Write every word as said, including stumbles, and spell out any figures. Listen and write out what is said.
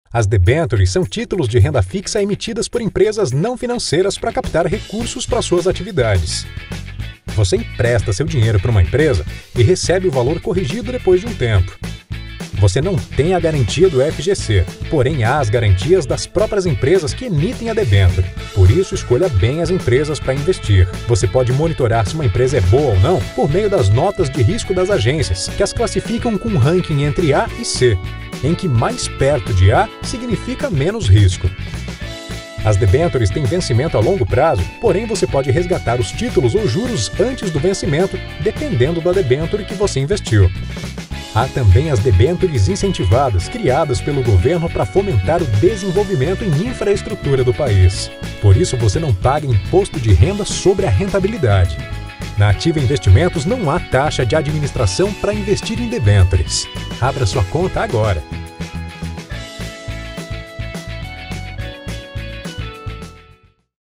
As debêntures são títulos de renda fixa emitidas por empresas não financeiras para captar recursos para suas atividades. Você empresta seu dinheiro para uma empresa e recebe o valor corrigido depois de um tempo. Você não tem a garantia do F G C, porém há as garantias das próprias empresas que emitem a debênture. Por isso, escolha bem as empresas para investir. Você pode monitorar se uma empresa é boa ou não por meio das notas de risco das agências, que as classificam com um ranking entre A e C, em que mais perto de A significa menos risco. As debêntures têm vencimento a longo prazo, porém você pode resgatar os títulos ou juros antes do vencimento, dependendo da debênture que você investiu. Há também as debêntures incentivadas, criadas pelo governo para fomentar o desenvolvimento em infraestrutura do país. Por isso, você não paga imposto de renda sobre a rentabilidade. Na Ativa Investimentos não há taxa de administração para investir em debêntures. Abra sua conta agora.